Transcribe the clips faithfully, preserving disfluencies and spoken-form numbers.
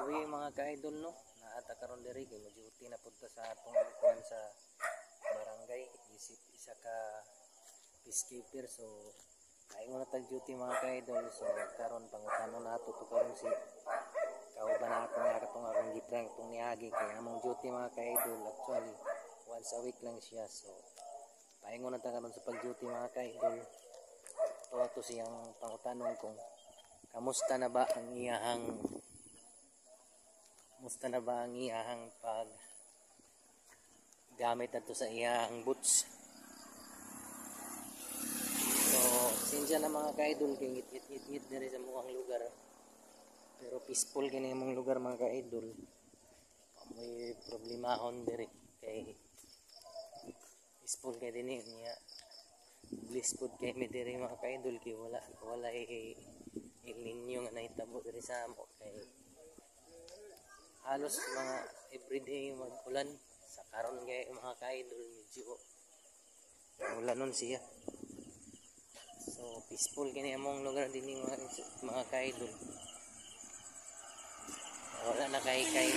Sorry mga ka-idol no, naata karon diri kay mo-duty na pud ta sa atong kuan sa barangay. Isip isa ka peacekeeper, so ay mo na tag duty mga ka-idol. So karon pangutano nato to karon si kauban ako nga katong akong giprank tong niagi kay among duty mga ka-idol actually once a week lang siya. So paingon na ta karon sa pag-duty mga ka-idol. To to siyang pangutanong kung kamusta na ba ang iyahang Musta na ba ang iyahang pag gamit nato sa iyahang boots. So, sinsya na mga ka-idol kay ngit-ngit-ngit na rin sa mukhang lugar. Pero peaceful kini mong lugar mga ka-idol. May problemahon diri kay peaceful kay dinhi niya. Blissful kay mi diri mga ka-idol kay wala wala ay El Nino nga nahitabo diri sa amo kay halos mga everyday mag-ulan sa karon kay mga ka-idol medyo ulanon siya. So peaceful kini among lugar dinhi mga, mga ka-idol. Wala na kay kay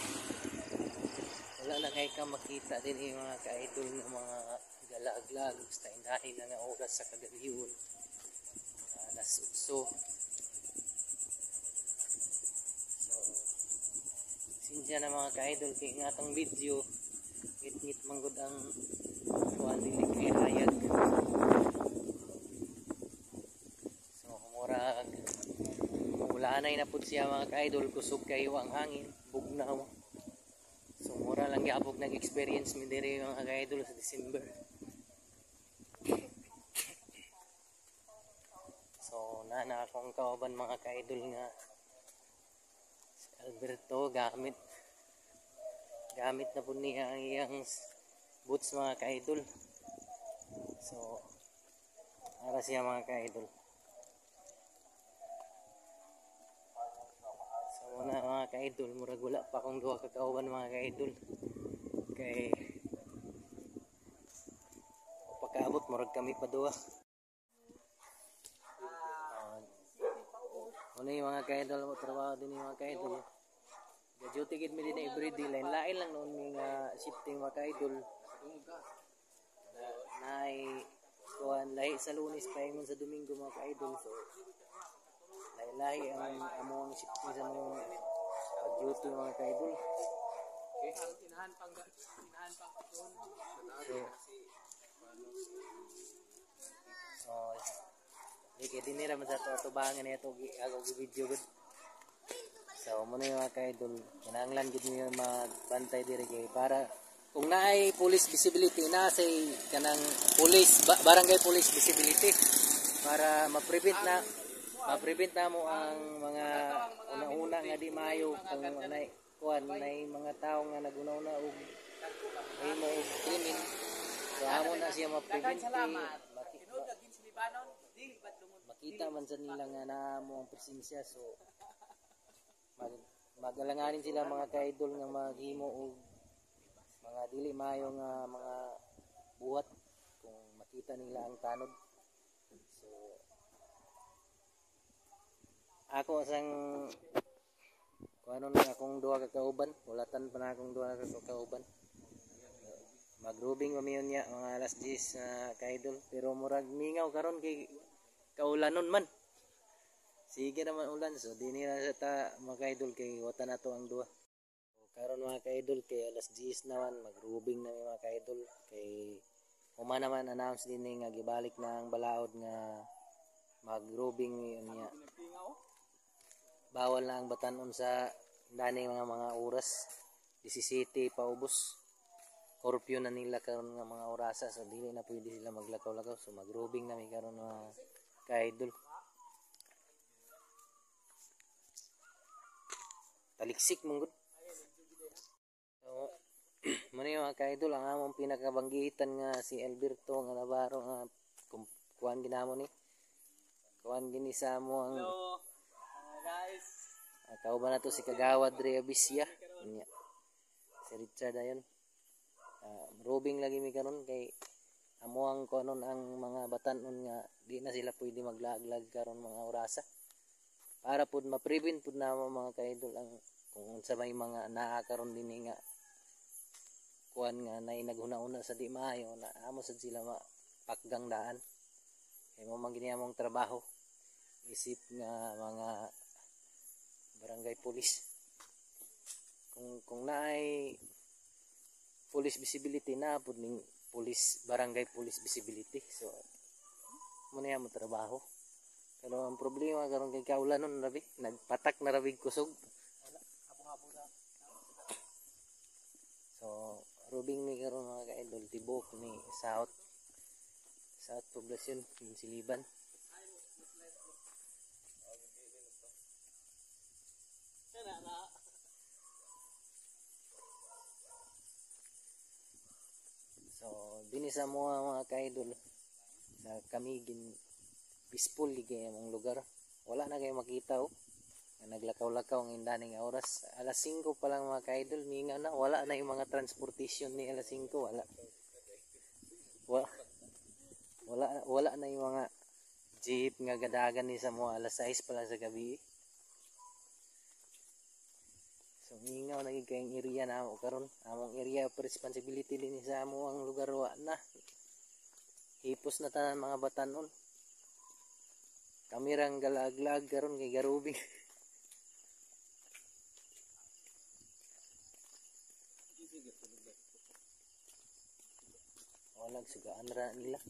wala na kay ka makita dinhi mga ka-idol ng mga galaglag basta indahin na nga oras sa kagabiyon. Alas utso. Sinsya na mga ka-idol kay nga atong video ngit-ngit manggod ang kuan dili kay hayag. So murag ulanay na pud siya mga ka-idol, kusog kayo ang hangin, bugnaw. So mura lang gyapon nag-experience mi diri mga ka-idol sa December. So na na akong kauban mga ka-idol nga Alberto gamit gamit na po niya ang iyang boots mga ka-idol. So para siya mga ka-idol. So muna mga ka-idol, murag wala pa akong duha ka kauban mga ka-idol kay pagkaabot murag kami pa duha. Ano yung mga ka-idol mo trabaho din yung mga ka-idol. Ga-duty gid mi din everyday line lain lang noon mga shifting mga ka-idol. Na ay kuan lahi sa Lunes paingon sa Domingo mga ka-idol. So lahi-lahi ang among shifting sa mga pag-duty mga ka-idol. Okay, inahan pang inahan pang doon. Oh. Kaya din nila sa tubangan na ito ako video good. So muna yung mga ka-idol, kinahanglan gid niyo magbantay diri kay para kung naay police visibility na say kanang police ba, barangay police visibility para ma-prevent na ma-prevent na mo ang mga una-una nga di maayo kung anay kuan nay mga tawo nga naguna-una og ay mo krimen. So amo na siya ma-prevent makita man sa nila nga na mo ang presensya. So mag magalanganin sila mga ka-idol nga maghimo og mga dili maayo nga mga buhat kung makita nila ang tanod. So ako sang kung ano na akong duha ka kauban, ulatan pa na akong duha ka kauban. Magrubing kami yun niya mga alas diyes na ka-idol, pero murag mingaw karon kay kaulanon man. Sige naman ulan, so di nila sa ta mga ka-idol kay wata na to ang duha. So, karon mga ka-idol kay alas diyes naman magrubing na mga ka-idol kay uma naman announce din nga gibalik na ang balaod nga magrubing niya. Bawal na ang batanon sa dani mga mga oras disisiete paubos. Curfew na nila karon nga mga orasa, so dili na pwede sila maglakaw-lakaw. So magrubing na mi karon mga ka-idol. Taliksik mong good. So muna yung mga ka-idol ang among pinakabanggitan nga si Alberto nga Navarro nga kuan ginamo ni kuan gini sa amo ang hello uh, guys uh, kauban na to si Kagawad Reabisia niya si Richard ayon. Uh, robing lagi mi karon kay amo ang kuanon ang mga batanon nga di na sila pwede maglaglag karon mga orasa. para pud ma-prevent pud na mga ka-idol ang kung sa may mga naa karon dinhi nga kuan nga nay naghuna-una sa di maayo na amo sad sila mapakgang daan. Kay mo man gini among trabaho isip nga mga barangay police. Kung kung naay police visibility na pud ning police barangay police visibility. So mo na mo trabaho. Pero ang problema karon kay kaulanon rabi, nagpatak na rabi kusog. So rubing mi karon mga ka-idol tibok ni South South Poblacion ng Siliban. So dinhi sa mga mga ka-idol sa Kamigin peaceful ligay among lugar. Wala na kayo makita oh. Naglakaw-lakaw ng daning oras. alas singko pa lang mga ka-idol, minga na wala na yung mga transportation ni alas singko, wala. Wala wala, wala na yung mga jeep nga gadagan ni sa mga alas sais pa lang sa gabi. So mingaw na kayong area na amo karon. Among area of responsibility din sa amo ang lugar wa na. Hipos na tanan mga batanon. Kamirang galag-lag karon kay garubing. Walang sugaan ra nila.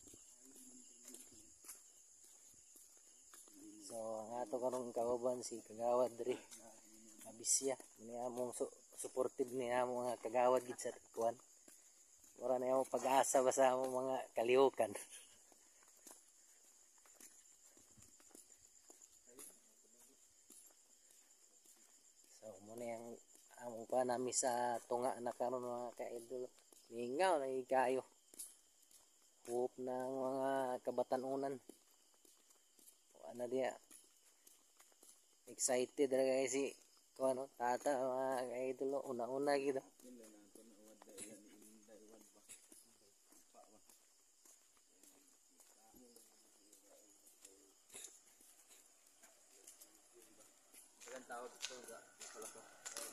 So ang ato karong kauban si Kagawad diri Abisya ni among su supportive ni among mga kagawad gid sa kuan. Wala na yung pag-asa ba sa among mga kalihukan. So muna yung among pa nami sa tunga na karon mga ka-idol. Mingaw na ikayo. Hope ng mga kabatanunan. Ano dia? Excited ra kay si ko ano tata mga ka-idol una-una gid. Tawag ito ga palako.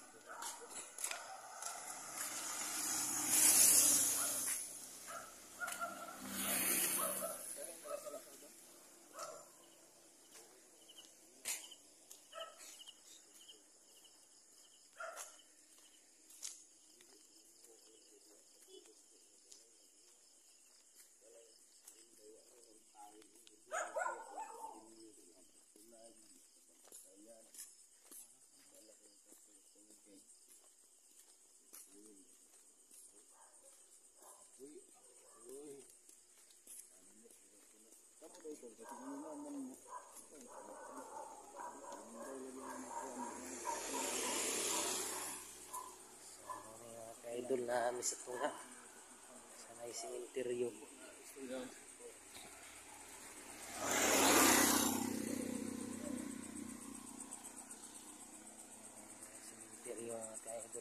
Idol na kami sa tunga sa may simenteryo. Simenteryo mga ka-idol.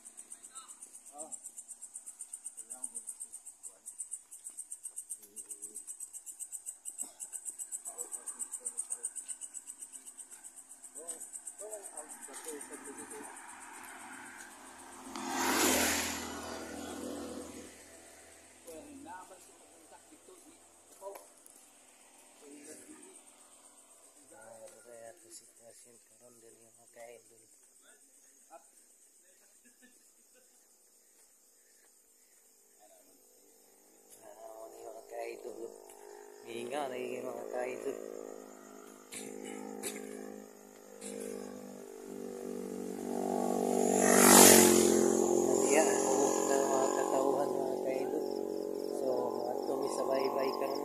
Sitwasyon karon diri mga ka-idol. Ah, ni mga ka-idol. Hinga na yung mga ka-idol. Diya, huwag na mga katauhan mga ka-idol. So, ato mi sa bye-bye karon.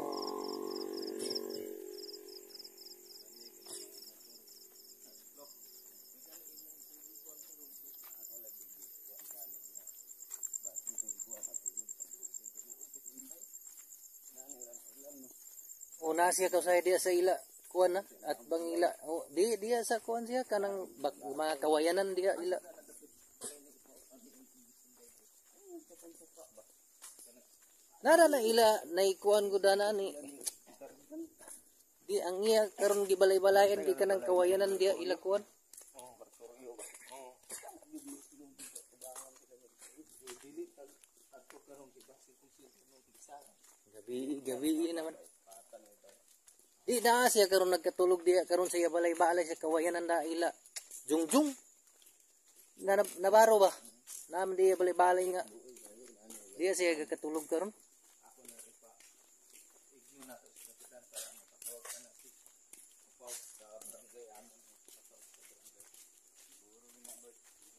Una siya to sa dia sa ila kuan na at bang ila oh, di dia sa kuan siya kanang bak, mga kawayanan dia ila. Nara na ila naikuan ko dana ni Di ang iya karon gibalay-balayan kay kanang kawayanan dia ilakuan. Oh, bartoryo ba? Oh. Dili tag adto karon gibasi kung sino nung tigsahan. Gabi gabi naman. Di na siya karon nagkatulog diya karon siya balay-balay sa kawayanan da ila. Jungjung. Na nabaro ba? Nam diya balay-balay nga. Diya siya gakatulog karon. Ako na ipa igno na sa kapitan para makatawag ka na si Paul sa barangay amin patawag sa barangay. Siguro nga ba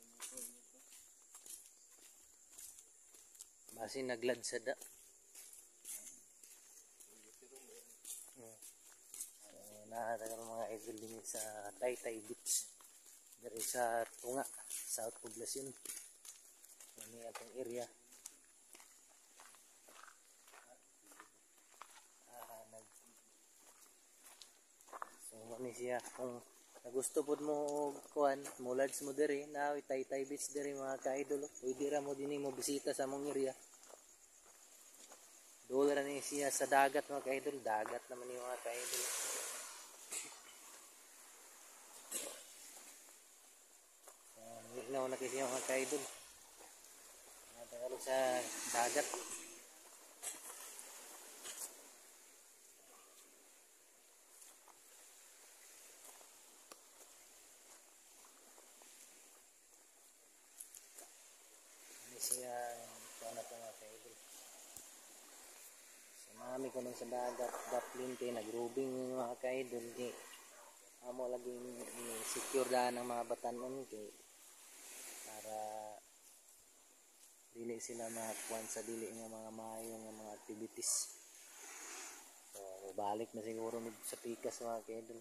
Basi naglad sa da. Hmm. So, naata ka mga idol din sa Taytay Beach. Dari sa Tunga, South Poblacion. Ano yung atong area. Ah, nag so, ano siya. Kung nagusto po mo kuhan, mulads mo diri, na Taytay Beach diri mga ka-idol. Pwede ra mo din mo bisita sa mong area. Doon na siya sa dagat mga ka-idol. Dagat naman yung mga ka-idol. Ignaw na kasi yung mga ka-idol. Natagalo sa dagat. Ini siya ito na ito mga ka-idol. Mami ko nung sa dagat, daplin kay nagrubing yung mga ka-idol kay amo lagi secure daan ng mga batanon kay para dili sila makakuan sa dili nga mga maayo nga mga activities. So balik na siguro med sa pikas mga ka-idol.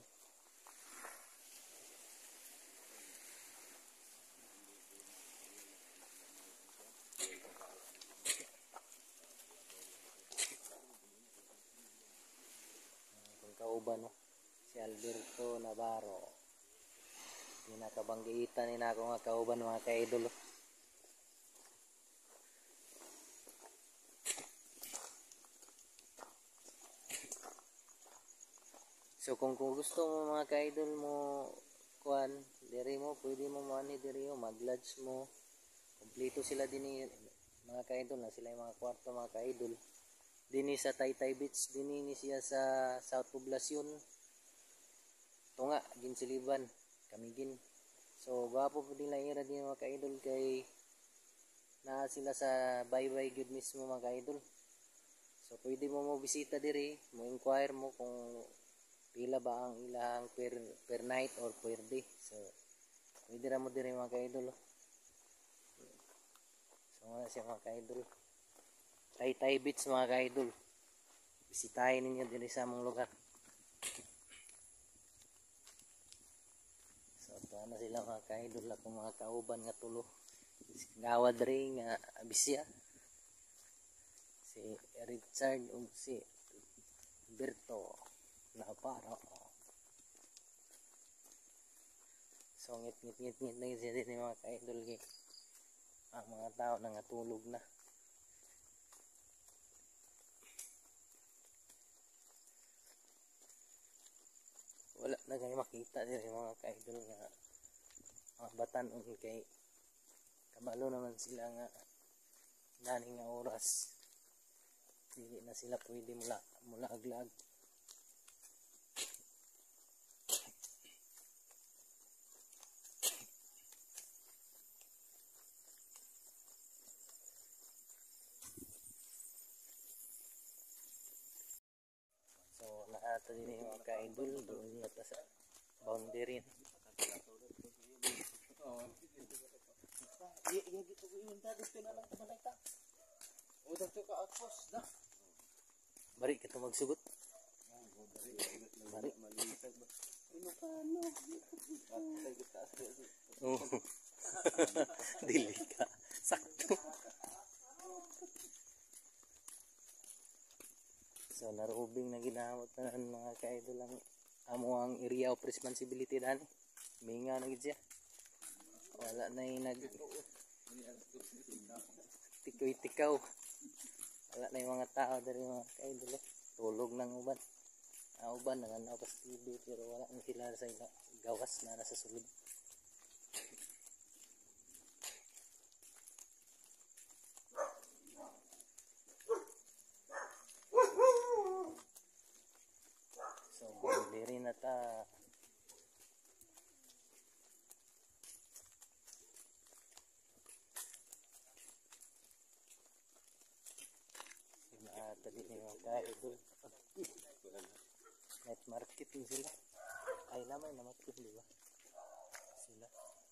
Kauban no si Alberto Navarro pinakabanggitan ni nako nga kauban mga ka-idol. So kung, kung gusto mo mga ka-idol mo kuan diri mo pwede mo mani diri mo mag-lodge mo kompleto sila dinhi mga ka-idol na sila yung mga kwarto mga ka-idol. Dini sa Taytay Beach, dini ni siya sa South Poblacion. Tunga, Ginsiliban, Kamigin. So, gwapo po nila ira din mga ka-idol kay na sila sa bye-bye good mismo mga ka-idol. So, pwede mo mo bisita diri, mo inquire mo kung pila ba ang ilang per, per night or per day. So, pwede ra mo diri mga ka-idol. So, nga siya mga ka-idol. Taytay Beach mga ka-idol. Bisitahin ninyo din sa among lugar. So ito na sila mga ka-idol akong mga kauban nga tulo. Gawad rin nga abisya. Si Richard ug si Berto Navarro. So ngit ngit ngit ngit na siya din mga ka-idol. Ang mga tao na nga tulog na. Wala na kayo makita din yung mga ka-idol nga mga batanon kay kabalo naman sila nga dani nga oras hindi na sila pwede mula mula aglag. So naato din yung mga ka-idol doon na ta sa boundary. oh. Iya iya gitu ini tadi na lang tabalay ta. Udah to ka outpost da. Bari kita magsugot. Bari malitag ba. Ano pa no? Patay kita sa. Oh. Dili ka. Sakto. So narubing na ginamot na mga ka-idol ang amo ang area of responsibility dani. Minga na gid siya. Wala na yung nag tikoy-tikaw. Wala na yung mga tao dari mga ka-idol. Tulog ng uban. ang uban nanganaw pa sa T V pero wala nang sila sa ila- gawas na nasa sulod. So bumili na ta. Na tadi ni mga ka-idol. Night market din sila. Ay naman na market di ba? Sila.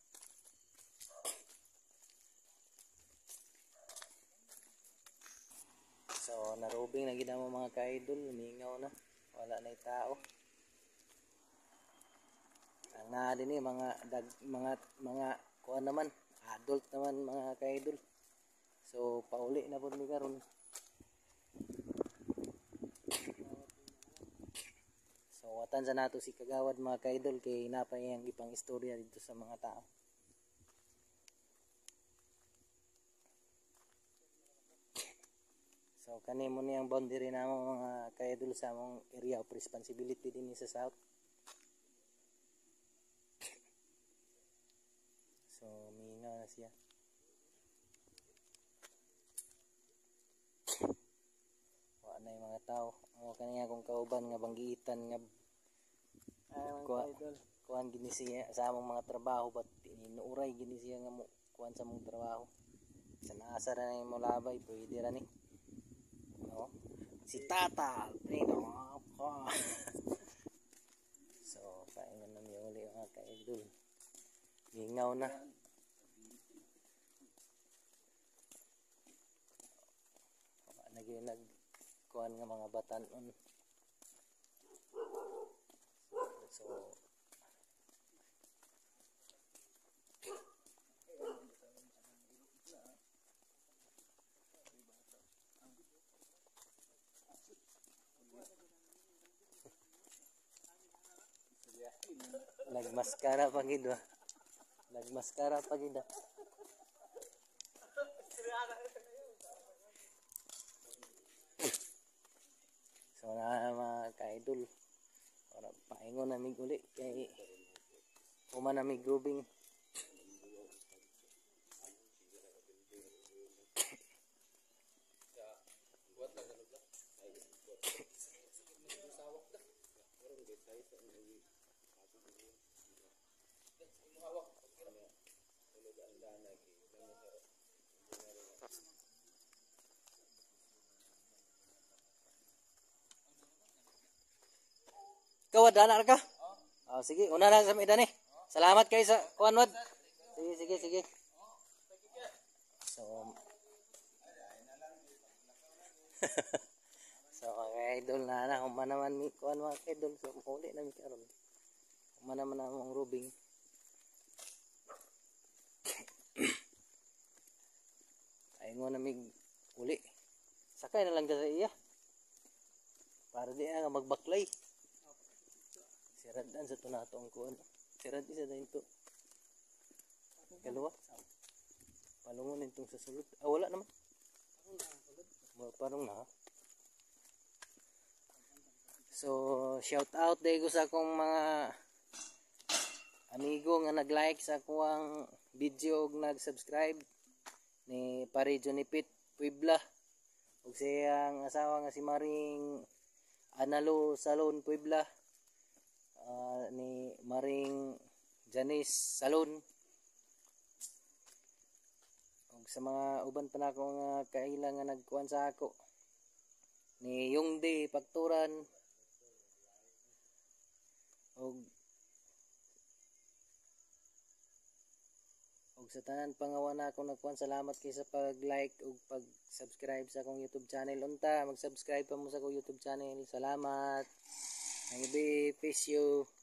So narubing na gid mo mga ka-idol, mingaw na. Wala na yung tao. Ang naa din eh, mga dag, mga mga kuan naman, adult naman mga ka-idol. So pauli na pud mi karon. So watan sa nato si Kagawad mga ka-idol kay napay ang ipang istorya dito sa mga tao. So kani mo niyang boundary namo mga ka-idol sa among area of responsibility din sa south. So mingaw na siya. Wa na yung mga tao. O kaniya kung kauban nga banggiitan nga kuha, kuhan gini siya sa among mga trabaho but inuuray gini siya nga mo kuhan sa among trabaho. Sa naasa ra na yung mulabay pwede ra ni. No? Si Tata Alfredo. So paingon na mi uli mga ka-idol. Mingaw na. Nag nag kuan nga mga batanon. So nagmaskara pa gid ba? Nagmaskara pa gid. So na mga ka-idol, para paingon na mig uli kay human na mig grubing. Kawad danar ka? Oh, sige, una na sa medan eh. Salamat kay sa kuan wad. Sige, sige, sige. So So mga idol na na human naman mi kuan mga idol so uli na mi karon. Human naman ang rubing. Ayun na mig uli. Sakay na lang ka sa iya. Para di na magbaklay. Siradan sa tunato ang kuan. Sirad isa na ito. Kalawa. Palungon itong sa sulod. Ah, wala naman. Parang na. So, shout out day ko sa akong mga amigo nga nag-like sa akong video ug nag-subscribe ni Pare Johnny Pit Puebla ug siyang asawa nga si Maring Analo Salon Puebla. Uh, ni Maring Janice Salon ug sa mga uban pa nako nga kaila nga nagkuan sa ako ni Yongde Pagturan ug ug sa tanan pangawan nako nagkuan salamat kay sa pag-like ug pag-subscribe sa akong YouTube channel. Unta mag-subscribe pa mo sa akong YouTube channel. Salamat. Maybe peace you.